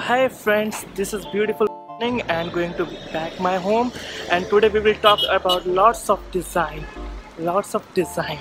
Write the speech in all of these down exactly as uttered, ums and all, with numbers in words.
Hi friends, this is beautiful morning and going to back my home, and today we will talk about lots of design, lots of design.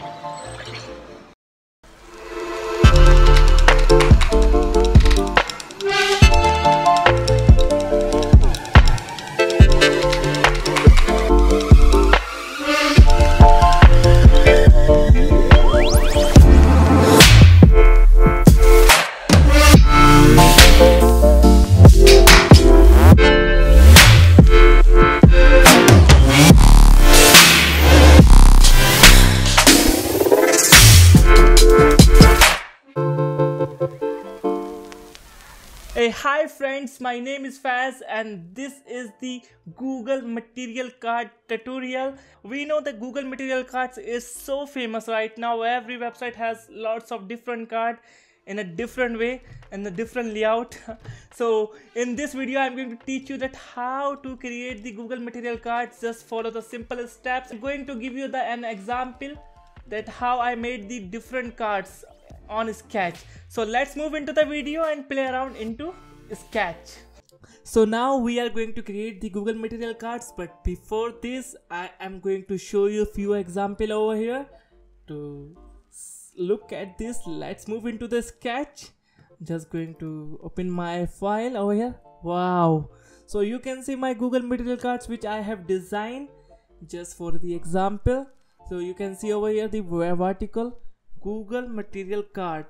Hey, hi friends, my name is Faiz and this is the Google Material Card tutorial. We know that Google Material Cards is so famous right now. Every website has lots of different card in a different way and a different layout. So in this video I'm going to teach you that how to create the Google Material Cards. Just follow the simple steps. I'm going to give you the an example that how I made the different cards on Sketch. So let's move into the video and play around into Sketch. So now we are going to create the Google Material Cards, but before this I am going to show you a few example over here. To look at this, let's move into the Sketch. Just going to open my file over here. Wow, so you can see my Google Material Cards which I have designed just for the example. So you can see over here the vertical Google Material Card.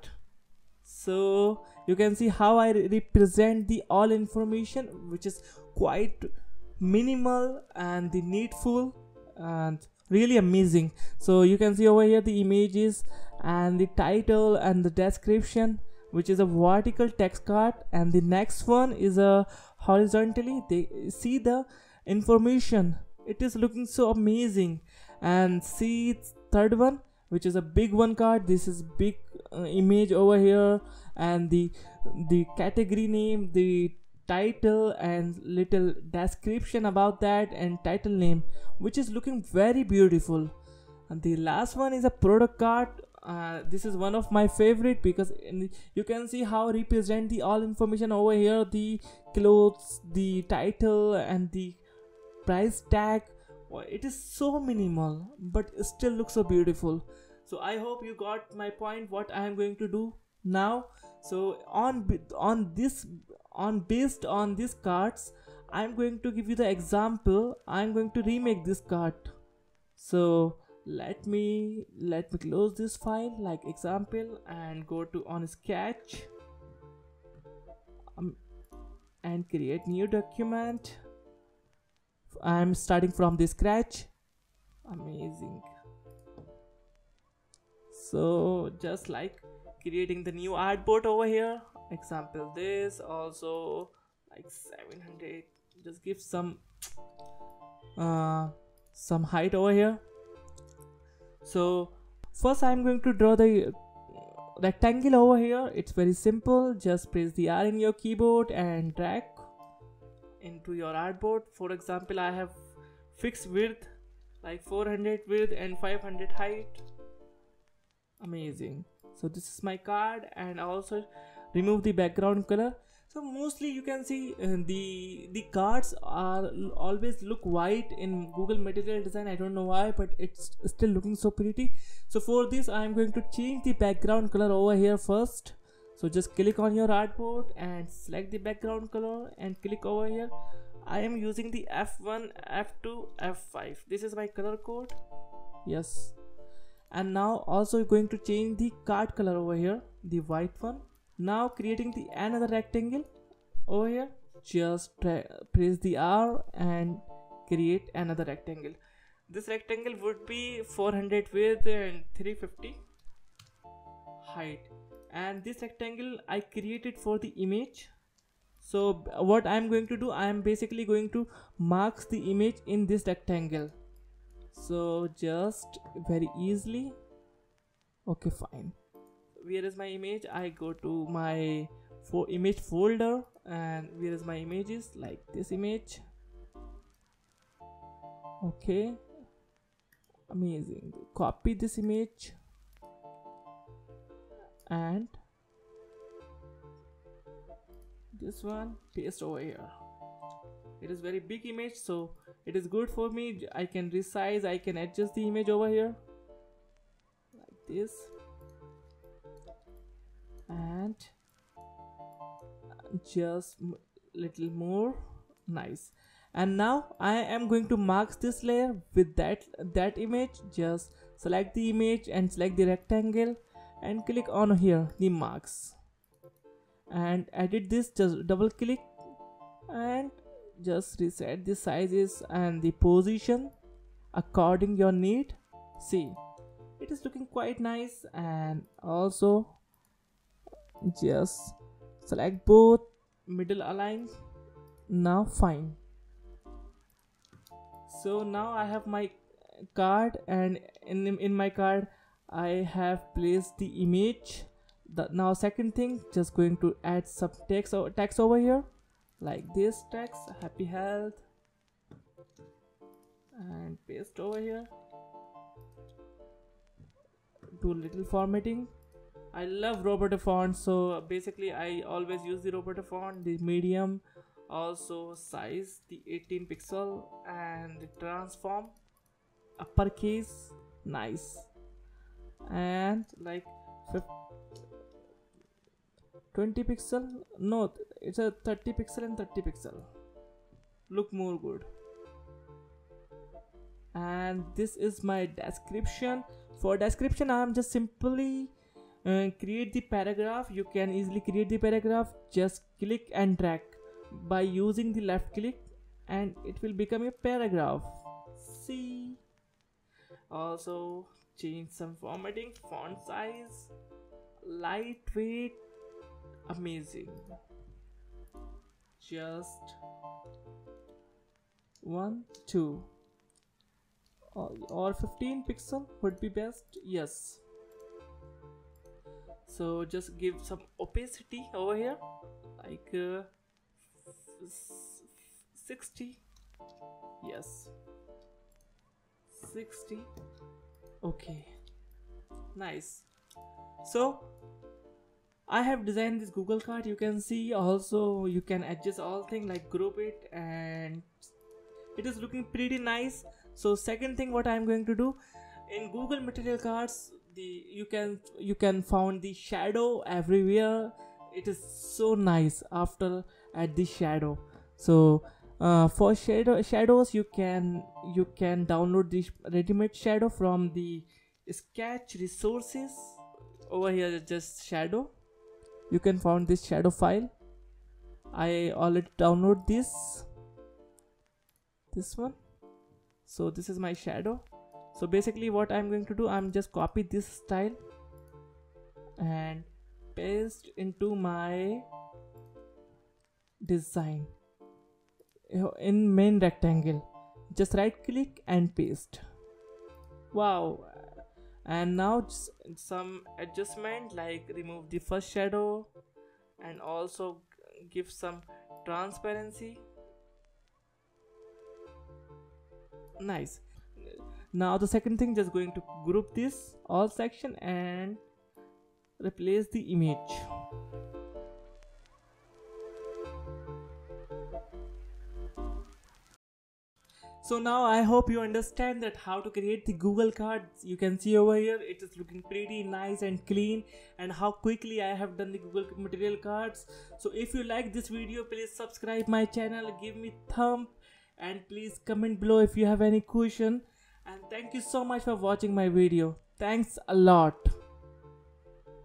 So you can see how I represent the all information, which is quite minimal and the needful and really amazing. So you can see over here the images and the title and the description, which is a vertical text card, and the next one is a horizontally. They see the information. It is looking so amazing. And see third one, which is a big one card. This is big uh, image over here, and the the category name, the title and little description about that, and title name, which is looking very beautiful. And the last one is a product card. Uh, this is one of my favorite because in, you can see how represent the all information over here, the clothes, the title and the price tag. It is so minimal but still looks so beautiful. So I hope you got my point what I am going to do now. So on on this on based on these cards, I am going to give you the example. I am going to remake this card. So let me let me close this file like example and go to on Sketch um, and create new document. I'm starting from the scratch. Amazing. So just like creating the new artboard over here, example this also like seven hundred. Just give some uh some height over here. So first I'm going to draw the rectangle over here. It's very simple. Just press the R in your keyboard and drag into your artboard. For example, I have fixed width like four hundred width and five hundred height. Amazing. So this is my card, and also remove the background color. So mostly you can see uh, the the cards are always look white in Google Material Design. I don't know why, but it's still looking so pretty. So for this I am going to change the background color over here first. So just click on your artboard and select the background color and click over here. I am using the F one, F two, F five. This is my color code. Yes. And now also going to change the card color over here, the white one. Now creating the another rectangle over here. Just press the R and create another rectangle. This rectangle would be four hundred width and three fifty height. And this rectangle I created for the image. So what I am going to do, I am basically going to mark the image in this rectangle. So just very easily. Okay, fine. Where is my image? I go to my for image folder, and where is my images? Like this image. Okay, amazing. Copy this image and this one, paste over here. It is very big image, so it is good for me. I can resize, I can adjust the image over here like this, and just little more. Nice. And now I am going to mask this layer with that that image. Just select the image and select the rectangle and click on here the marks and edit this. Just double click and just reset the sizes and the position according your need. See, it is looking quite nice. And also just select both, middle align. Now fine. So now I have my card, and in in my card I have placed the image. The, now second thing, just going to add some text or text over here like this text, happy health, and paste over here. Do little formatting. I love Roberta font, so basically I always use the Roberta font, the medium. Also size the eighteen pixel and the transform uppercase. Nice. And like twenty pixel, no, it's a thirty pixel and thirty pixel, look more good. And this is my description. For description I am just simply uh, create the paragraph. You can easily create the paragraph, just click and drag by using the left click and it will become a paragraph. See, also change some formatting, font size, lightweight, amazing. Just one, two, or, or fifteen pixel would be best. Yes. So just give some opacity over here, like uh, sixty. Yes, sixty. Okay, nice. So I have designed this Google card. You can see also you can adjust all things like group it, and it is looking pretty nice. So second thing what I am going to do in Google material cards, the you can you can found the shadow everywhere. It is so nice after add the shadow. So uh, for shadow shadows you can you can download the ready-made shadow from the sketch resources. Over here just shadow, you can find this shadow file. I already download this this one. So this is my shadow. So basically what I'm going to do, I'm just copy this style and paste into my design in main rectangle. Just right click and paste. Wow. And now just some adjustment, like remove the first shadow and also give some transparency. Nice. Now the second thing, just going to group this all section and replace the image. So now I hope you understand that how to create the Google cards. You can see over here it is looking pretty nice and clean, and how quickly I have done the Google material cards. So if you like this video, please subscribe my channel, give me thumb, and please comment below if you have any question. And thank you so much for watching my video. Thanks a lot.